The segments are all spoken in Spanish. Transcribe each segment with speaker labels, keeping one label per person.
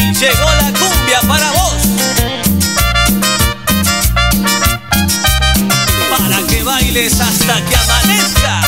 Speaker 1: Llegó la cumbia para vos, para que bailes hasta que amanezca.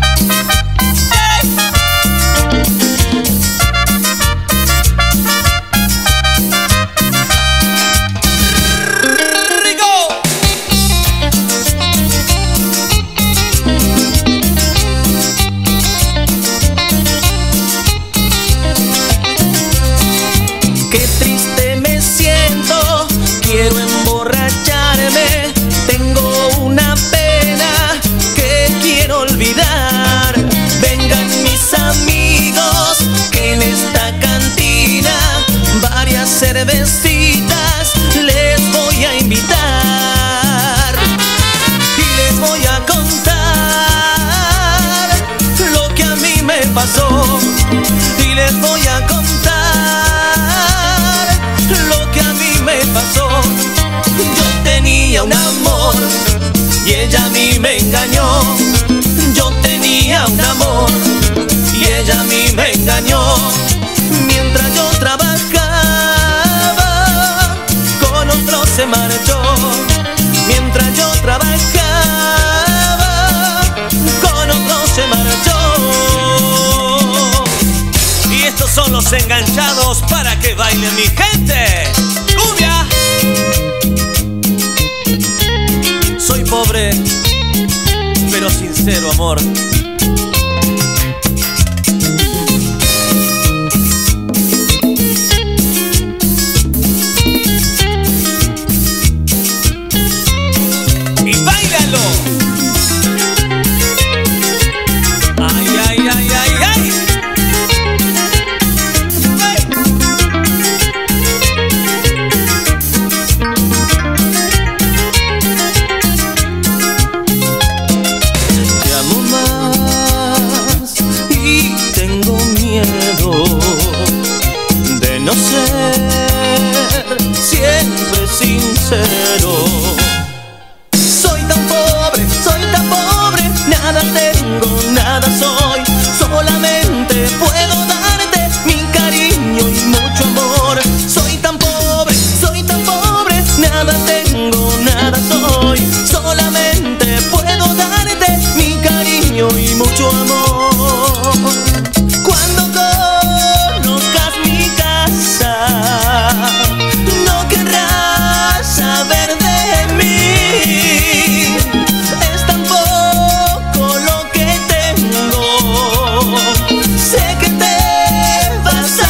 Speaker 2: Quiero emborracharme, tengo una pena que quiero olvidar. Vengan mis amigos, que en esta cantina varias cervecitas les voy a invitar. Y les voy a contar lo que a mí me pasó. Y les voy a contar lo que a mí me pasó. Yo tenía un amor y ella a mí me engañó. Yo tenía un amor y ella a mí me engañó. Mientras yo trabajaba, con otro se marchó. Mientras yo trabajaba, con otro se marchó.
Speaker 1: Y estos son los enganchados para que bailen mi gente. ¡Cumbia!
Speaker 2: Soy pobre, pero sincero, amor.
Speaker 1: Y báilalo. Ay, ay, ay, ay, ay.
Speaker 2: De no ser siempre sincero. Soy tan pobre, nada tengo, nada soy. Solamente puedo darte mi cariño y mucho amor. Soy tan pobre, nada tengo, nada soy. Solamente puedo darte mi cariño y mucho amor. No querrás saber de mí. Es tan poco lo que tengo. Sé que te vas a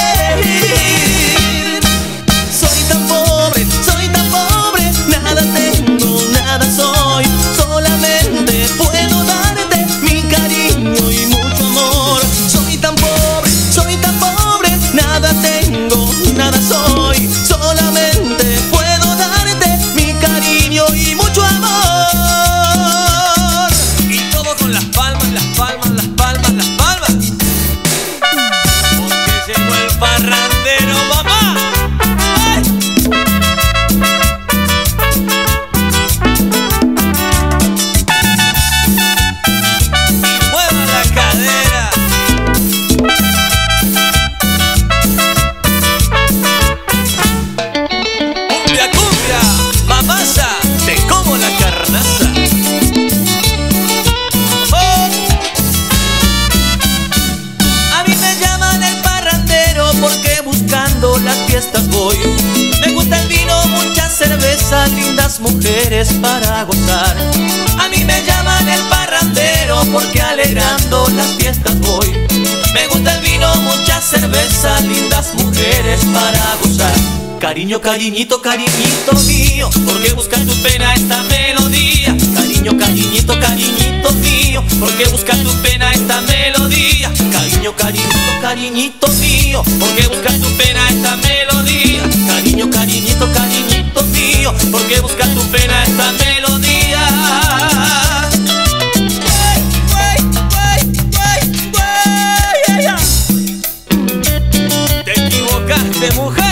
Speaker 2: reír. Soy tan pobre, nada tengo, nada soy. Solamente puedo darte mi cariño y mucho amor. Soy tan pobre, nada tengo, nada soy. Solamente puedo darte mi cariño y mucho amor.
Speaker 1: Y todo con las palmas, las palmas, las palmas, las palmas. Porque llegó el parrandero, mamá. ¡Ay! Y mueva la cadera.
Speaker 2: Las fiestas voy. Me gusta el vino, mucha cerveza, lindas mujeres para gozar. A mí me llaman el parrandero porque alegrando las fiestas voy. Me gusta el vino, mucha cerveza, lindas mujeres para gozar. Cariño, cariñito, cariñito mío, porque busca tu pena esta melodía. Cariño, cariñito, cariñito mío, porque busca tu pena esta melodía. Cariño, cariñito, cariñito mío, porque busca tu pena esta melodía. Cariño, cariñito, cariñito mío, porque busca tu pena esta melodía.
Speaker 1: Te equivocaste, mujer.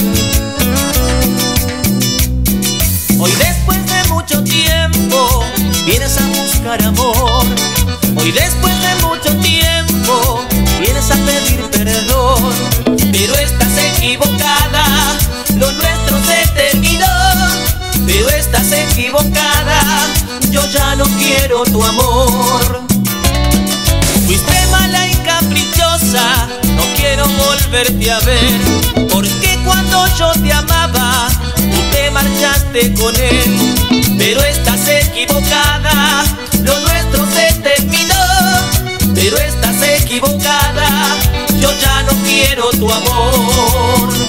Speaker 2: Hoy después de mucho tiempo vienes a buscar amor. Hoy después de mucho tiempo vienes a pedir perdón, pero estás equivocada, lo nuestro se terminó. Pero estás equivocada, yo ya no quiero tu amor. Fuiste mala y caprichosa, no quiero volverte a ver, porque cuando yo te amaba, tú te marchaste con él. Pero estás equivocada, lo nuestro se terminó. Pero estás equivocada, yo ya no quiero tu amor.